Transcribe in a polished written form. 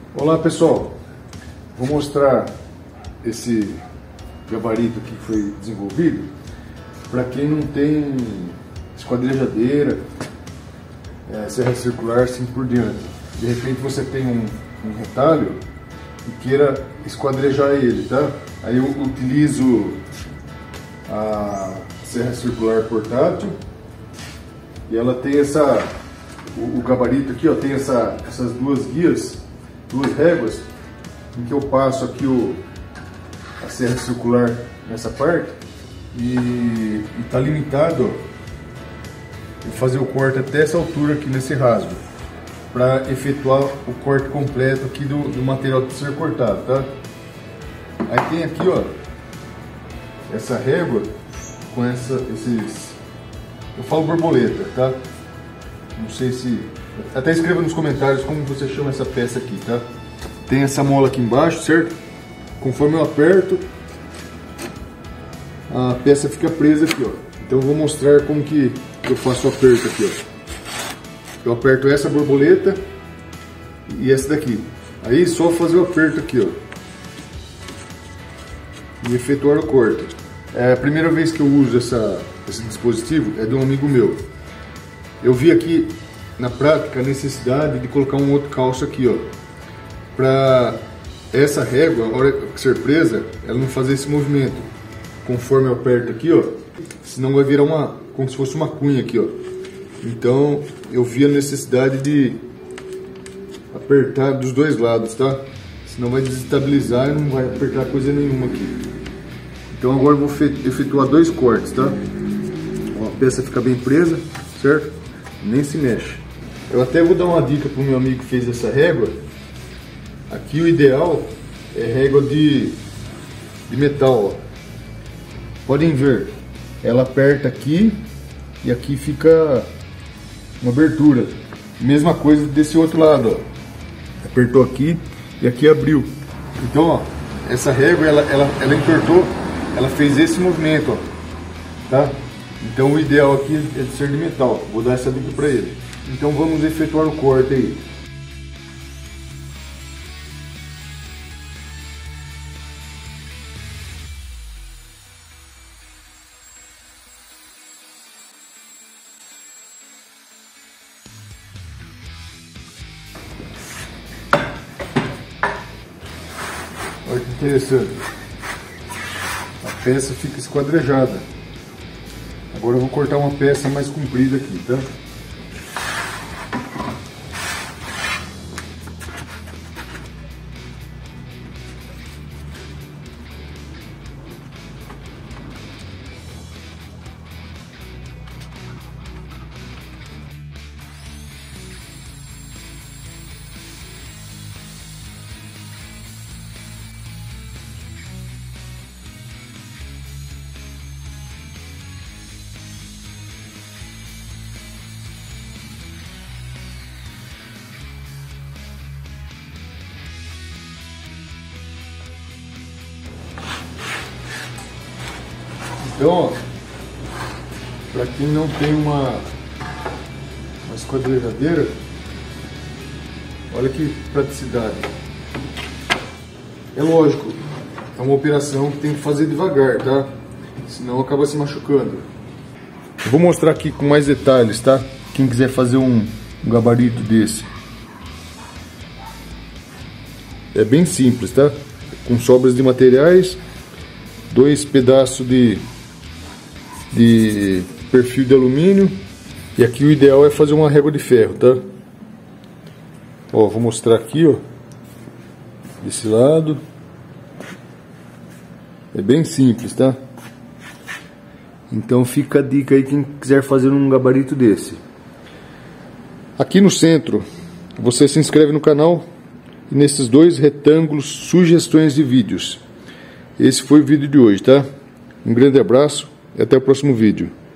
Olá pessoal, vou mostrar esse gabarito que foi desenvolvido para quem não tem esquadrejadeira, serra circular, assim por diante. De repente você tem um retalho e queira esquadrejar ele, tá? Aí eu utilizo a serra circular portátil e ela tem o gabarito aqui, ó, tem essas duas guias, duas réguas, em que eu passo aqui a serra circular nessa parte e está limitado, ó, eu fazer o corte até essa altura aqui nesse rasgo para efetuar o corte completo aqui do material que ser cortado, tá? Aí tem aqui, ó, essa régua com esses, eu falo borboleta, tá? Não sei se... Até escreva nos comentários como você chama essa peça aqui, tá? Tem essa mola aqui embaixo, certo? Conforme eu aperto, a peça fica presa aqui, ó. Então eu vou mostrar como que eu faço o aperto aqui, ó. Eu aperto essa borboleta e essa daqui. Aí só fazer o aperto aqui, ó. E efetuar o corte. É a primeira vez que eu uso esse dispositivo, é de um amigo meu. Eu vi aqui na prática a necessidade de colocar um outro calço aqui, ó, para essa régua, a hora que ser presa, ela não fazer esse movimento conforme eu aperto aqui, ó, senão vai virar como se fosse uma cunha aqui, ó. Então eu vi a necessidade de apertar dos dois lados, tá? Senão vai desestabilizar e não vai apertar coisa nenhuma aqui. Então agora eu vou efetuar dois cortes, tá? Ó, a peça fica bem presa, certo? Nem se mexe. Eu até vou dar uma dica para o meu amigo que fez essa régua. Aqui o ideal é régua de metal, ó. Podem ver, ela aperta aqui e aqui fica uma abertura. Mesma coisa desse outro lado, ó. Apertou aqui e aqui abriu. Então, ó, essa régua ela entortou, ela fez esse movimento, ó, tá? Então o ideal aqui é de ser de metal. Vou dar essa dica para ele. Então vamos efetuar o corte aí. Olha que interessante. A peça fica esquadrejada. Agora eu vou cortar uma peça mais comprida aqui, tá? Então, ó, para quem não tem uma esquadrejadeira, olha que praticidade. É lógico, é uma operação que tem que fazer devagar, tá? Senão acaba se machucando. Eu vou mostrar aqui com mais detalhes, tá? Quem quiser fazer um gabarito desse. É bem simples, tá? Com sobras de materiais, dois pedaços de perfil de alumínio, e aqui o ideal é fazer uma régua de ferro, tá? Ó, vou mostrar aqui, ó, desse lado. É bem simples, tá? Então fica a dica aí quem quiser fazer um gabarito desse. Aqui no centro, você se inscreve no canal e nesses dois retângulos, sugestões de vídeos. Esse foi o vídeo de hoje, tá? Um grande abraço e até o próximo vídeo.